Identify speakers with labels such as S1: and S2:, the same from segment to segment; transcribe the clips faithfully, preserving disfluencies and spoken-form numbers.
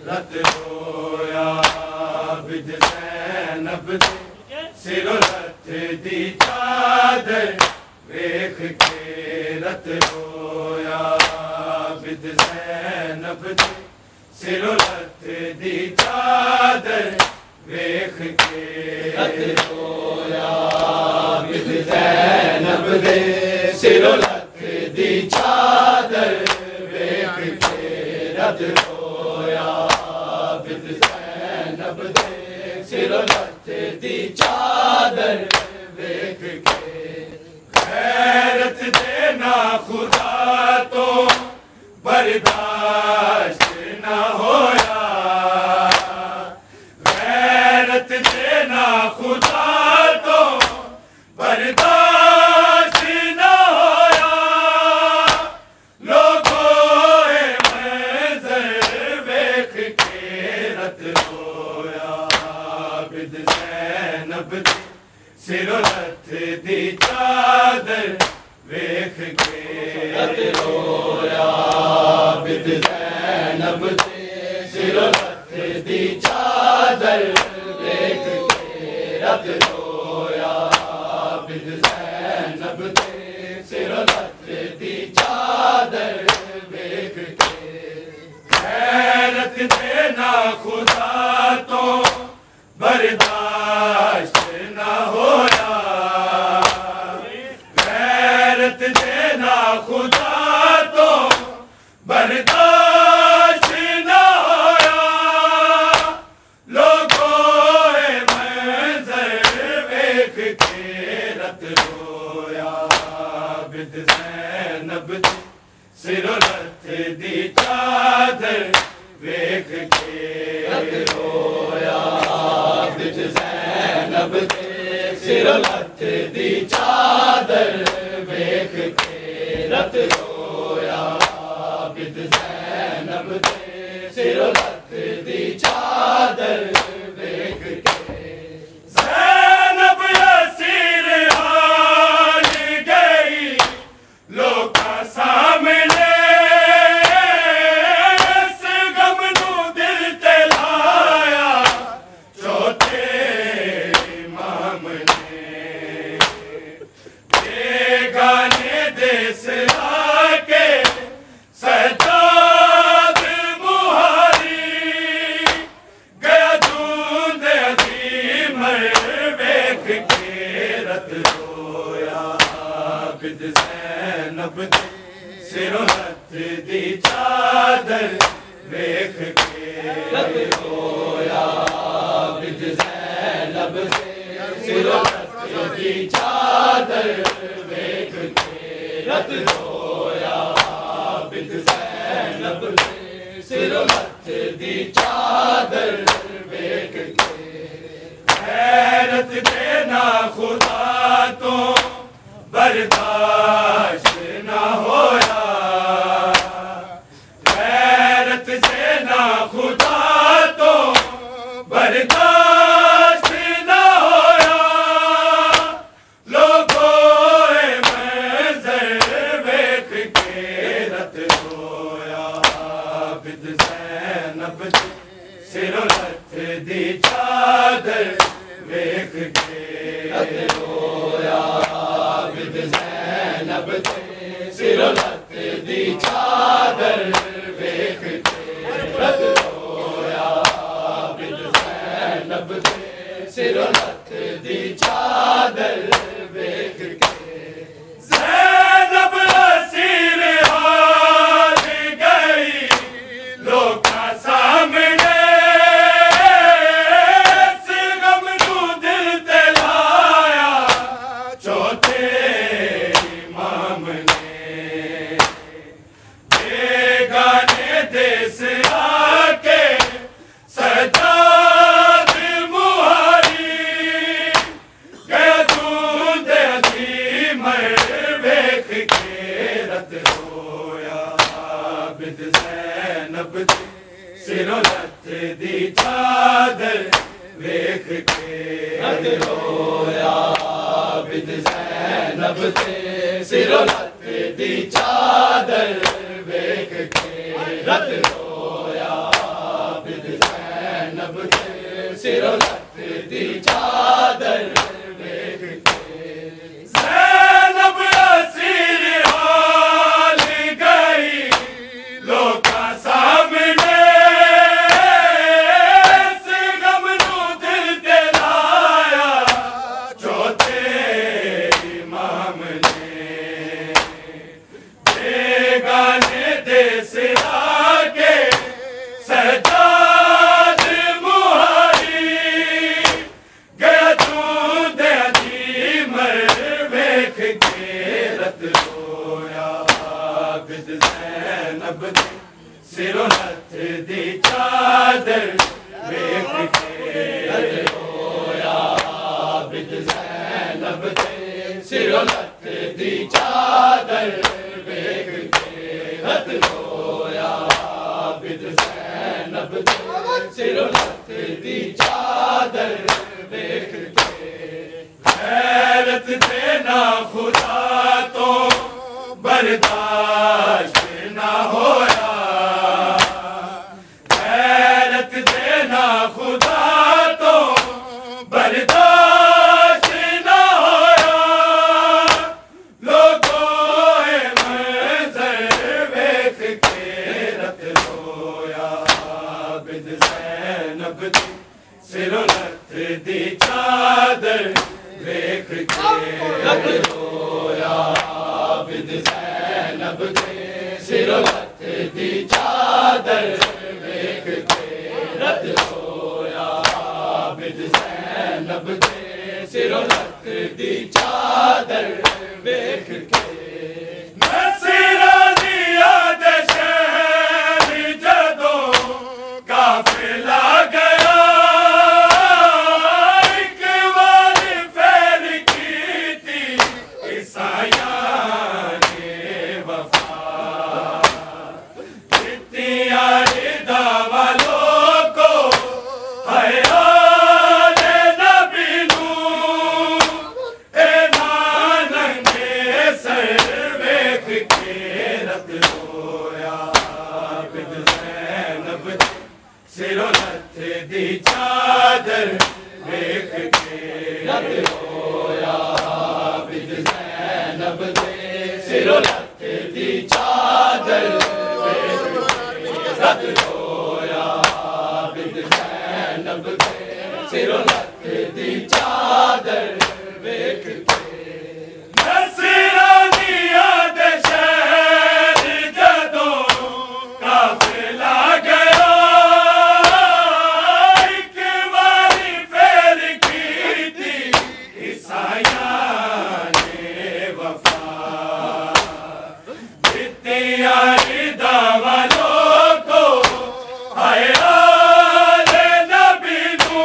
S1: रत रोया बिद ज़ैनब दे सिरो लथ दी चादर वेख के रत रोया बिद ज़ैनब दे सिरो लथ दी चादर वेख के रत रोया बिद ज़ैनब दे सिरो लथ दी चादर वेख के रत रोया बिद ज़ैनब दे सिरो लथ दी चादर वेख के गैरत देना खुदा तो बर्दाश्त न होया गैरत देना खुदा तो बर्दाश्त न होया लोगों मंज़र वेख के रत रोया बिद ज़ैनब दे सिरो लथ दी चादर वेख के रत रोया बिद ज़ैनब दे सिरो लथ दी चादर वेख के रत रोया बिद ज़ैनब दे सिरो लथ दी चादर वेख के गैरत देना खुदा तो बर्दाश्त न होया गैरत देना खुदा तो बर्दाश्त न होया लोगों मंज़र वेख के रत रोया बिद ज़ैनब दे सिरो लथ दी चादर वेख के रत रोया बिद ज़ैनब दे सिरो लथ दी चादर वेख के रत रोया बिद ज़ैनब दे सिरो लथ दी चादर वेख के ज़ैनब असीर हाल गई लोका सामने इस गम नू दिल ते लाया चौथे इमाम ने बेगाने देस लाके सजाद मुहारी गया दूध अजीम वेख के रत रोया बिद ज़ैनब दे सिरो लथ दी चादर वेख के रत रोया बिद ज़ैनब दे सिरो लथ दी चादर वेख के रत रोया बिद ज़ैनब दे सिरो लथ दी चादर वेख के गैरत देना खुदा तो बर्दाश्त न होया गैरत देना खुदा तो बर्दाश्त न होया लोगों मंज़र वेख के रत रोया बिद ज़ैनब दे सिरो लथ दी चादर वेख के रत रोया बिद ज़ैनब दे सिरो लथ दी चादर वेख के रत रोया बिद ज़ैनब दे सिरो लथ दी चादर वेख के ज़ैनब असीर हाल गई लोका सामने इस गम नू दिल ते लाया चौथे इमाम ने बेगाने देस आके सजाद मुहारी गया दूध अजीम वेख के रत रोया बिद ज़ैनब दे सिरो लथ दी चादर वेख के रत रोया बिद ज़ैनब दे सिरो लथ दी चादर वेख के रत रोया बिद सिरों लत दी चादर वेख के ज़ैनब असीर हाल गई लोकां सामने इस गम नू दिल ते लाया चौथे इमाम ने बेगाने दे सिरा के सजाद मुहारी गया तू दे दी मर वेख के रत रोया आबिद ज़ैनब दे सिरों लत दी चादर वेख के रत रोया आबिद ज़ैनब दे सिरों लत दी चादर वेख के रत रोया आबिद ज़ैनब दे सिरों लत दी चादर वेख के गैरत देना खुदा तो बर्दाश्त ना होया गैरत देना खुदा तो बर्दाश्त ना होया लोगों मंज़र वेख के रत रोया आबिद ज़ैनब दे सिरों लत दी चादर वेख के रत रोया आबिद ज़ैनब दे सिरों लत दी चादर वेख के रत रोया आबिद ज़ैनब दे सिरों लत दी चादर वेख के नसीरानिया दे शहर जदों काफिला गया एक बार फेर कीती ईसाइयां ने वफा कितिया रिदा वालों को हयात नबी नू ए नानंगे सर वेख के रत रोया आबिद ज़ैनब दे सिरों लत दी चादर वेख के रत रोया आबिद ज़ैनब दे सिरों लत दी चादर वेख के रत रोया आबिद ज़ैनब दे सिरों लत दी चादर वेख के नसीरानिया दे शहर जदों काफिला गया एक बारी फेर कीती ईसाइयां ने वफा कितिया रिदा वालों को हयात नबी नू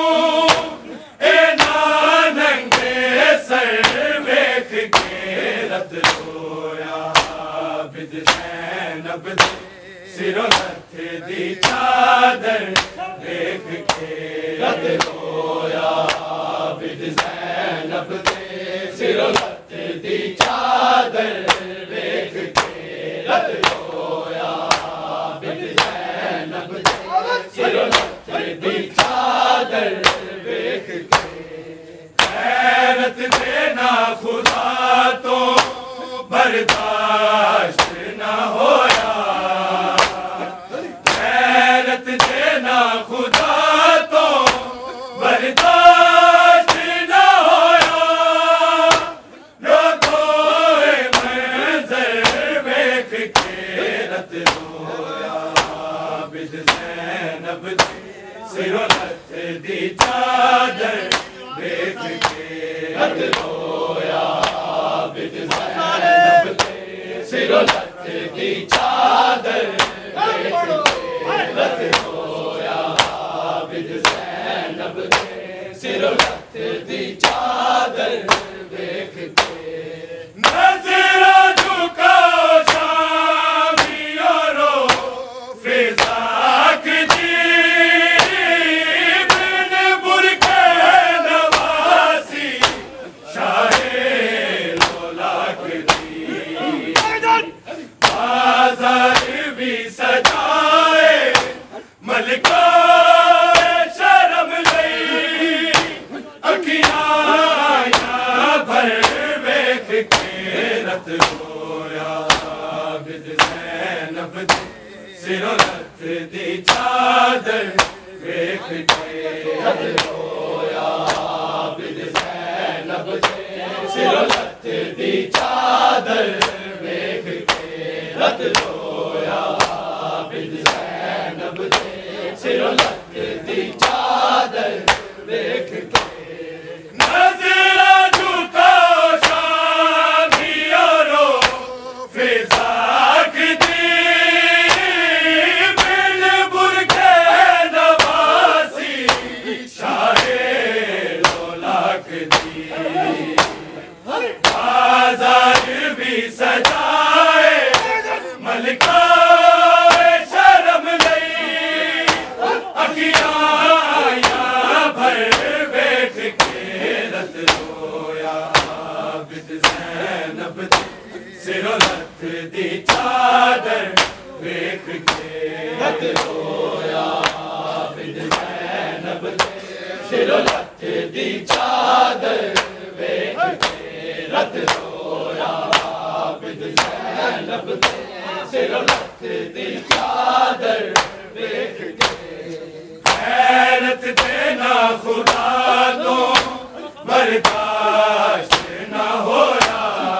S1: ए नानंगे सर वेख के रत रोया आबिद ज़ैनब दे सिरों लत दी चादर वेख के रत रोया आबिद ज़ैनब दे सिरों लत दी चादर वेख के रत रोया आबिद ज़ैनब दे सिरों लत दी चादर वेख के गैरत देना खुदा तो बर्दाश्त ना होया गैरत देना खुदा तो बर्दाश्त ना होया लोगों मंज़र वेख के रत रोया आबिद ज़ैनब दे सिरों लत दी चादर वेख के रत रोया आबिद ज़ैनब दे सिरों लत दी चादर वेख के रत रोया आबिद ज़ैनब दे सिरों लत दी चादर वेख के नज़रा झुकाओ शामियों रो फिज़ा की बिन बुरके नवासी शाहे लोलाक दी बाज़ार भी सजाए मलिका शर्म सिरों लथ दी चादर वेख के रत रोया बिद ज़ैनब दे सिरों लथ दी चादर वेख के रत रोया बिद ज़ैनब दे सिरों लथ दी चादर वेख के नज़रा झुका शादियों रो फिज़ाक दी बिन बुरके नवासी शाहे लोलाक दी बाज़ार भी सजाए मलिका शर्म गई अखियाँ आया भर वेख के रत रोया बिद ज़ैनब दे सिरों लथ दी चादर वेख के रत रोया बिद ज़ैनब दे सिरों लथ दी चादर वेख के रत रोया बिद ज़ैनब दे सिरों लथ दी चादर वेख के हैरत देना खुदा तो बर्दाश्त न होया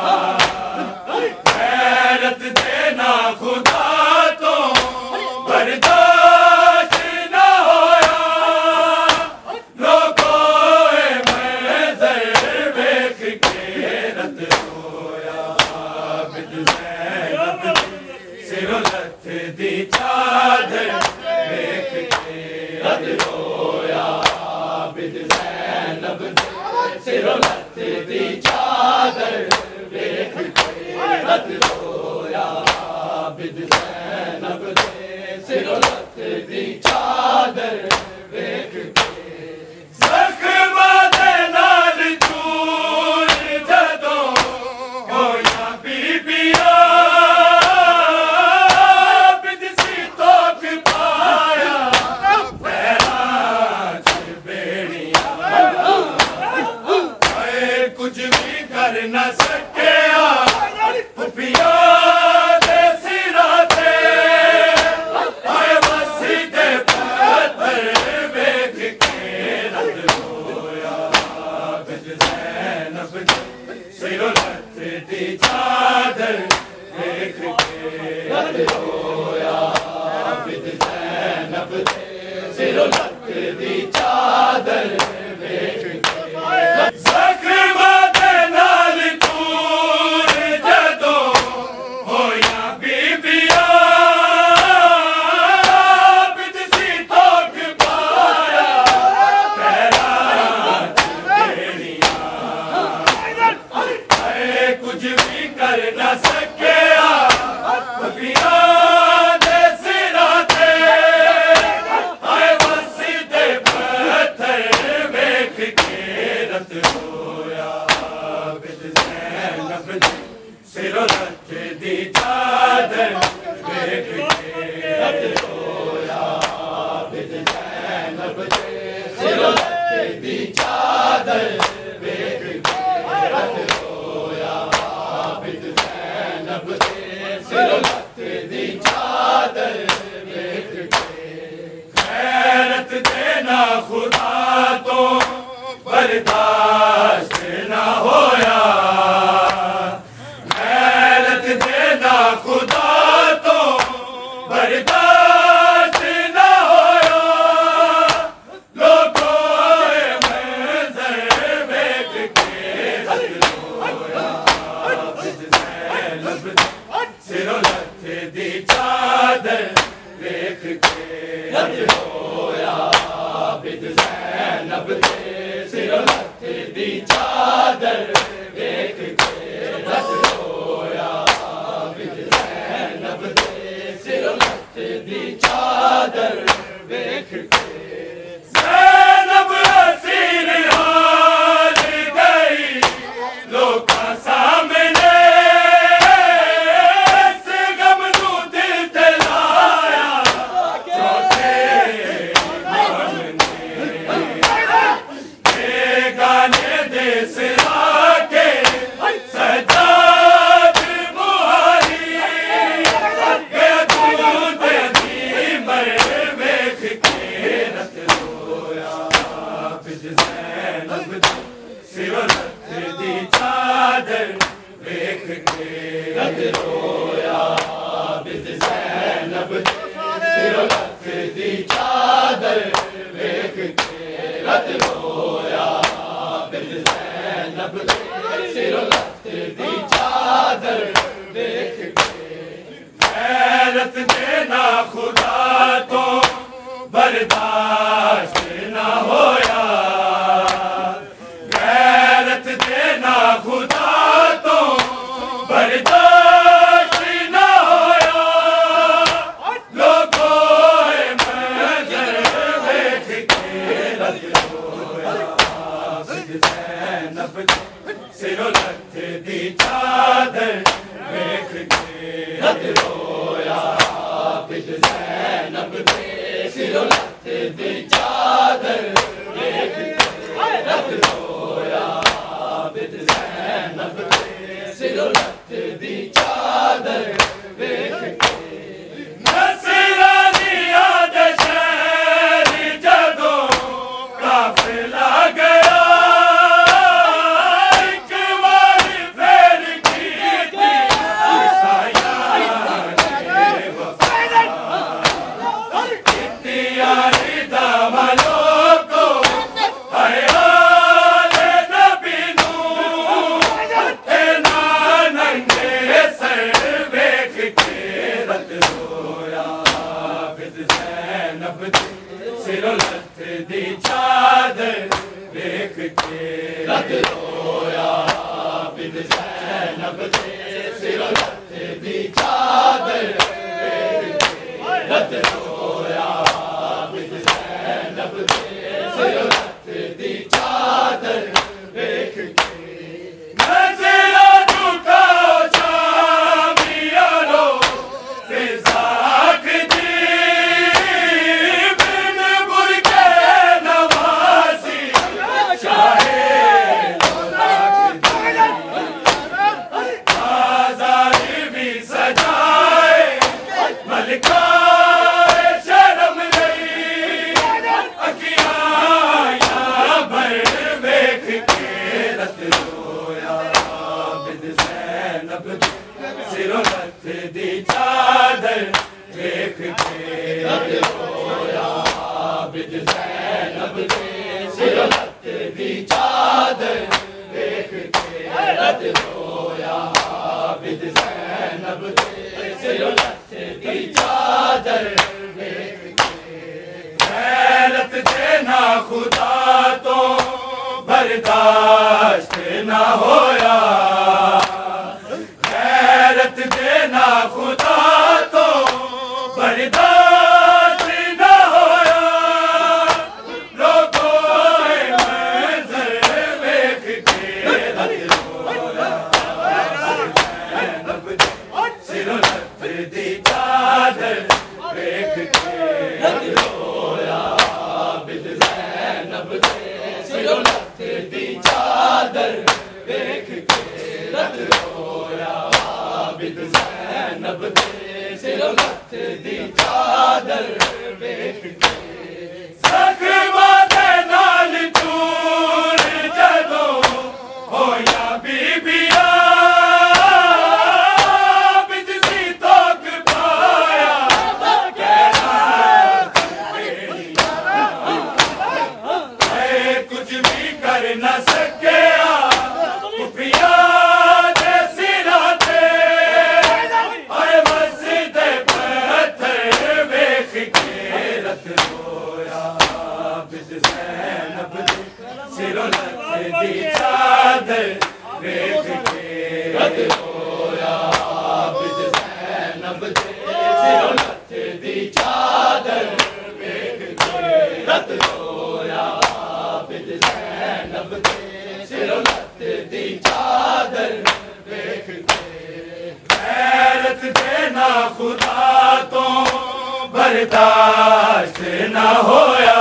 S1: हैरत देना खुदा तो बर्दाश्त न होया लोगों मंज़र वेख के रत रोया बिद ज़ैनब दे सिरों लथ दी चादर वेख के रत रोया बिद ज़ैनब दे सिरों लथ दी चादर वेख के रत रोया बिद ज़ैनब दे सिरों लथ दी चादर वेख के ज़ख्मा दे नाल चूर जदों होया बीबिया बिद सी तोक पाया पैरां च बेड़ियां आए कुछ भी कर न सकिया पुपिया दे सिरां ते आए मसी दे पत्थर वेख के रत रोया बिद ज़ैनब दे सिरों लथ दी चादर वेख के रत रोया बिद ज़ैनब दे सिरों लथ दी चादर वेख के ज़ख्मा दे नाल चूर जदों होया बीबिया बिद सी तोक पाया पैरां च बेड़ियां आए कुछ भी कर न सकिया पुपिया दे सिरां ते आए मसी दे पत्थर वेख के रत रोया बिद ज़ैनब दे सिरों लथ दी चादर वेख के रत रोया बिद ज़ैनब दे सिरों लथ दी चादर वेख के रत रोया बिद ज़ैनब दे सिरों लथ दी चादर वेख के हैरत देना खुदा तो बर्दाश्त न होया हैरत देना खुदा तो बर्दाश्त न होया लोगों मंज़र वेख के रत रोया बिद ज़ैनब दे सिरों लथ दी चादर वेख के रत रोया बिद ज़ैनब दे सिरों लथ दी चादर वेख के रत रोया बिद ज़ैनब दे सिरों लथ दी चादर वेख के ज़ैनब असीर हाल गई लोकां सामने इस गम नू दिल ते लाया चौथे गाने दे सिरा के सजाद मुहारी गया दूध चादर वेख के रत रोया बिन ज़ैनब दे सिरों लत दी चादर वेख के गैरत देना खुदा तो बर्दाश्त न होया गैरत देना खुदा तो बर्दाश्त न होया लोगों मंजर देख के रत रोया बिन ज़ैनब दे सिरों लत दी चादर वेख के रत रोया बिन ज़ैनब दे सिरों लत दी चादर वेख के रत रोया बिन ज़ैनब दे सिरों लत दी चादर वेख के नसरानिया दे शहर जदों काफिला गया एक बार फेर कीती ईसाइयां ने वफा कीती यारी दामलों को हयाले नबी नूं ते ना नंगे सर वेख के रत रोया बिन ज़ैनब दे सिरों लत दी चादर वेख के रत रोया बिन ज़ैनब दे सिरों लत दी चादर वेख के रत रोया बिन ज़ैनब दे सिरों लत दी चादर वेख के नज़रा झुकाओ शामियारो फिज़ाक दी बिन बुरके नवाज़ी शाहे लोलाक दी बाज़ार भी सजाए मलिका शर्म नहीं अखियाँ भर वेख के रत रोया बिन ज़ैनब दे सिरों लत दी चादर वेख के रत रोया बिन ज़ैनब दे सिरों लत दी चादर वेख के रत रोया बिन ज़ैनब दे सिरों लत दी चादर वेख के गैरत देना खुदा तो बर्दाश्त न होया गैरत देना खुदा तो बर्दाश्त न होया लोगों मंजर वेख के रत रोया ज़ैनब दे सिरों लत दी चादर वेख के रत रोया बिन ज़ैनब दे सिरों लत दी चादर वेख के रत रोया बिन ज़ैनब दे सिरों लत दी चादर वेख के ज़ख्मा दे नाल चूर जदों होया बीबिया बिच सी तोक पाया कुछ भी कर न सकिया कुपिया दे सिरा ते आए मस्जिद पत्थर वेख के रत रोया बिन ज़ैनब दे सिरों लत दी चादर वेख के रत रोया बिन ज़ैनब दे सिरों लत दी चादर वेख के रत रोया बिन ज़ैनब दे सिरों लत दी चादर वेख के गैरत देना खुदा तो बर्दाश्त न होया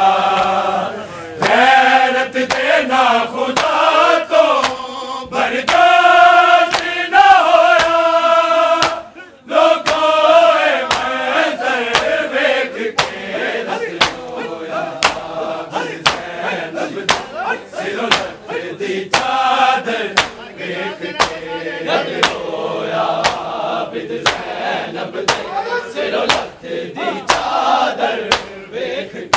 S1: गैरत देना खुदा तो बर्दाश्त न होया लोगों मंजर वेख के रत रोया बिन ज़ैनब दे सिरों लत दी चादर वेख के रत रोया बिन ज़ैनब दे सिरों लत दी चादर वेख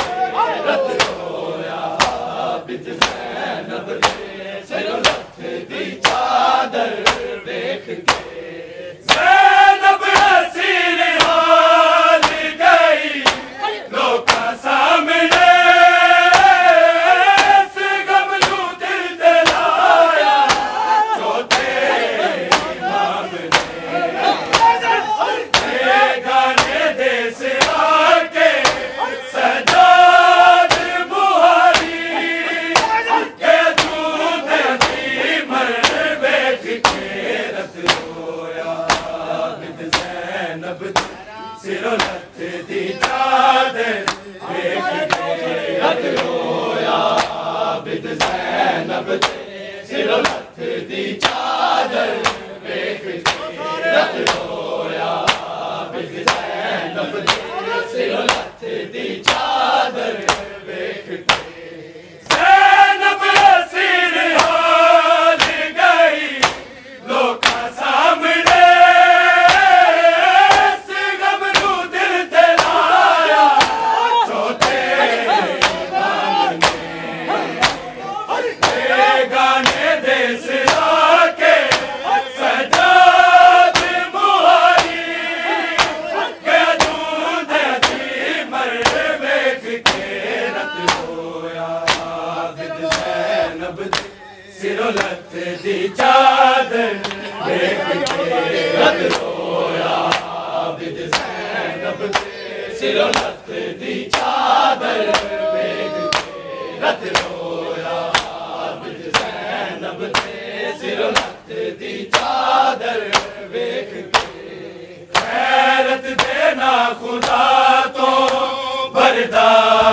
S1: चादर वेख के ज़ैनब असीर हाल गई लोका सामने इस गम नू दिल ते लाया छोटे गाने दे सिरा के सजाद मुहारी गया दूध दी मर वेख के रत होया आबिद ज़ैनब सिरो लत दी चादर वेख के रत होया आबिद ज़ैनब सिरो लत दी चादर वेख के रत होया आबिद ज़ैनब सिरो लत दी चादर वेख के खैरत देना खुदा तो बरदार